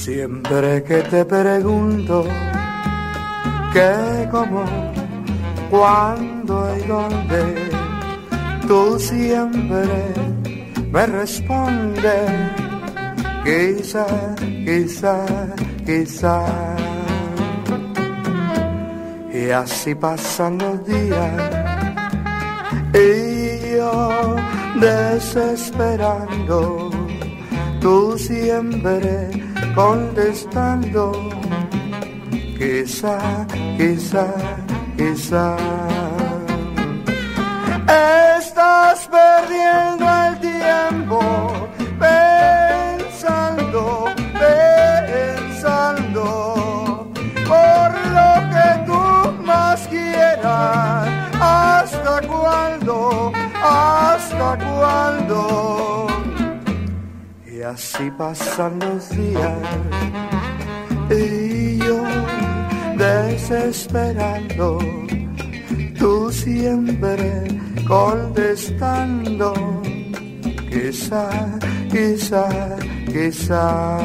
Siempre que te pregunto qué, cómo, cuándo y dónde, tú siempre me respondes quizá, quizá, quizá. Y así pasan los días y yo desesperando, tú siempre contestando quizá, quizá, quizá. Estás perdiendo el tiempo pensando, pensando por lo que tú más quieras. ¿Hasta cuándo? ¿Hasta cuándo? Y así pasan los días y yo desesperando, tú siempre contestando quizá, quizá, quizá.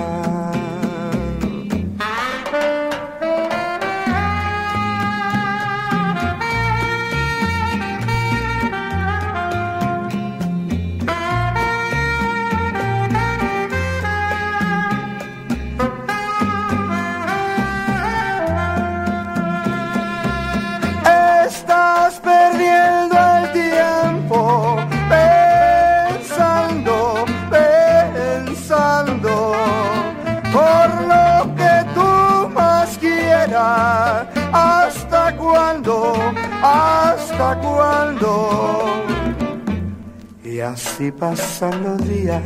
Estás perdiendo el tiempo pensando, pensando por lo que tú más quieras. ¿Hasta cuándo? ¿Hasta cuándo? Y así pasan los días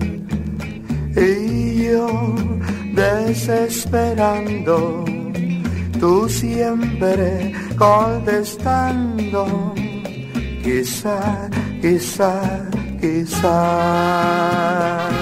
y yo desesperando, tú siempre contestando quizá, quizá, quizá.